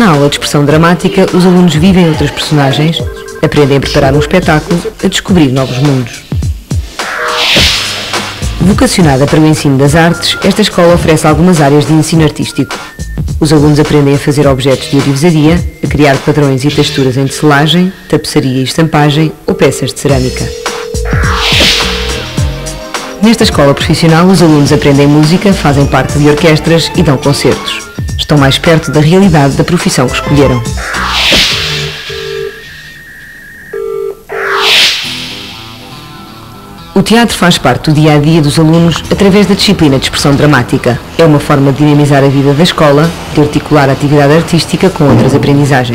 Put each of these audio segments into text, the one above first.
Na aula de expressão dramática, os alunos vivem outras personagens, aprendem a preparar um espetáculo, a descobrir novos mundos. Vocacionada para o ensino das artes, esta escola oferece algumas áreas de ensino artístico. Os alunos aprendem a fazer objetos de adivesaria, a criar padrões e texturas em tecelagem, tapeçaria e estampagem ou peças de cerâmica. Nesta escola profissional, os alunos aprendem música, fazem parte de orquestras e dão concertos. Estão mais perto da realidade da profissão que escolheram. O teatro faz parte do dia-a-dia dos alunos através da disciplina de expressão dramática. É uma forma de dinamizar a vida da escola, de articular a atividade artística com outras aprendizagens.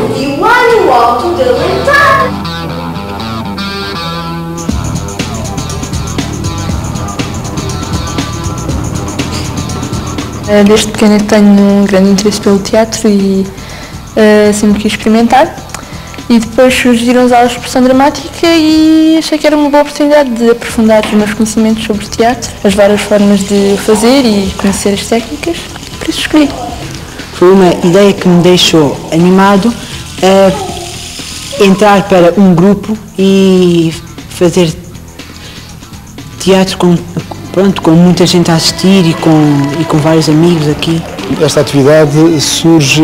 Desde pequena tenho um grande interesse pelo teatro e sempre quis experimentar. E depois surgiram as aulas de expressão dramática e achei que era uma boa oportunidade de aprofundar os meus conhecimentos sobre teatro, as várias formas de fazer e conhecer as técnicas, por isso escolhi. Foi uma ideia que me deixou animado a entrar para um grupo e fazer teatro com muita gente a assistir e com vários amigos aqui. Esta atividade surge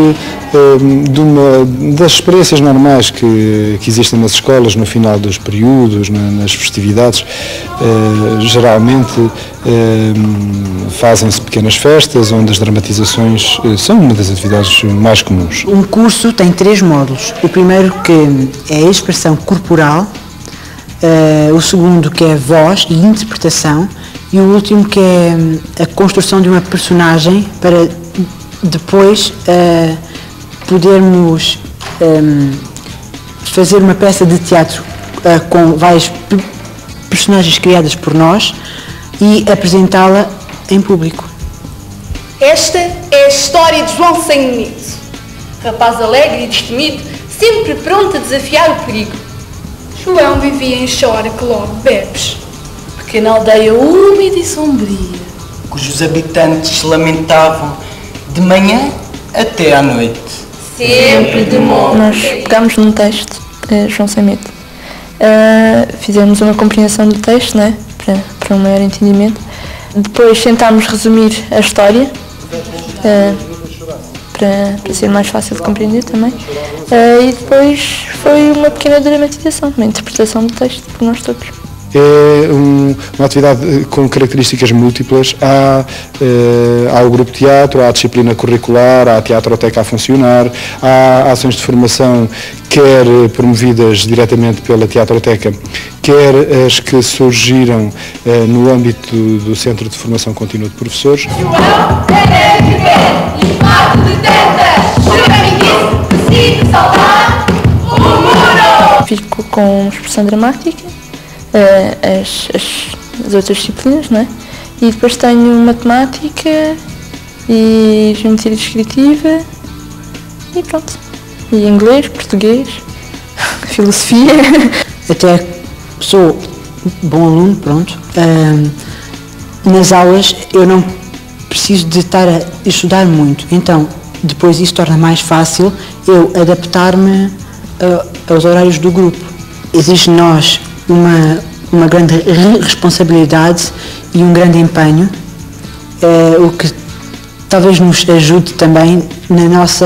das experiências normais que existem nas escolas no final dos períodos, nas festividades. Geralmente fazem-se pequenas festas onde as dramatizações são uma das atividades mais comuns. Um curso tem 3 módulos. O primeiro que é a expressão corporal, o segundo que é voz e interpretação e o último que é a construção de uma personagem para depois podermos fazer uma peça de teatro com várias personagens criadas por nós e apresentá-la em público. Esta é a história de João Sem Medo, rapaz alegre e destemido, sempre pronto a desafiar o perigo. João vivia em Chora que logo bebes, pequena aldeia úmida e sombria, cujos habitantes se lamentavam de manhã até à noite. Sempre de modo. Nós pegámos num texto, João Sem Medo, fizemos uma compreensão do texto, né, para um maior entendimento. Depois tentámos resumir a história, para ser mais fácil de compreender também. E depois foi uma pequena dramatização, uma interpretação do texto por nós todos. É uma atividade com características múltiplas. Há o grupo de teatro, há a disciplina curricular, há a teatroteca a funcionar, há ações de formação, quer promovidas diretamente pela teatroteca, quer as que surgiram no âmbito do Centro de Formação Contínua de Professores. Fico com expressão dramática, as outras disciplinas, não é? E depois tenho matemática e geometria descritiva e pronto. E inglês, português, filosofia. Até sou bom aluno, pronto. Nas aulas eu não preciso de estar a estudar muito, então depois isso torna mais fácil eu adaptar-me aos horários do grupo. Exige de nós uma grande responsabilidade e um grande empenho, o que talvez nos ajude também na nossa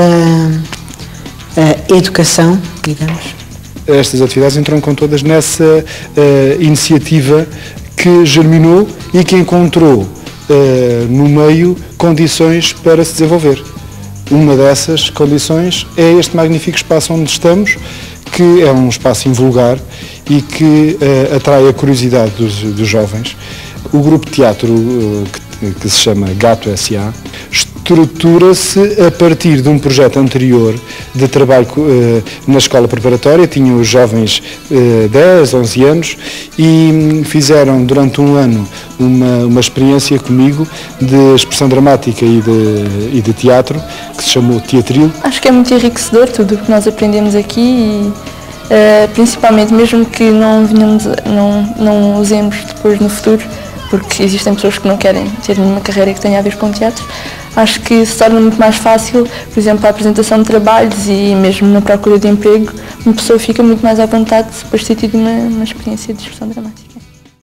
educação, digamos. Estas atividades entram com todas nessa iniciativa que germinou e que encontrou no meio condições para se desenvolver. Uma dessas condições é este magnífico espaço onde estamos, que é um espaço invulgar e que atrai a curiosidade dos jovens. O grupo de teatro, que se chama Gato S.A., estrutura-se a partir de um projeto anterior de trabalho na escola preparatória. Tinham os jovens 10, 11 anos e fizeram durante um ano uma experiência comigo de expressão dramática e de teatro, que se chamou Teatril. Acho que é muito enriquecedor tudo o que nós aprendemos aqui e principalmente, mesmo que não usemos depois no futuro, porque existem pessoas que não querem ter nenhuma carreira que tenha a ver com teatro, acho que se torna muito mais fácil, por exemplo, a apresentação de trabalhos e mesmo na procura de emprego, uma pessoa fica muito mais à vontade depois de ter tido uma experiência de expressão dramática.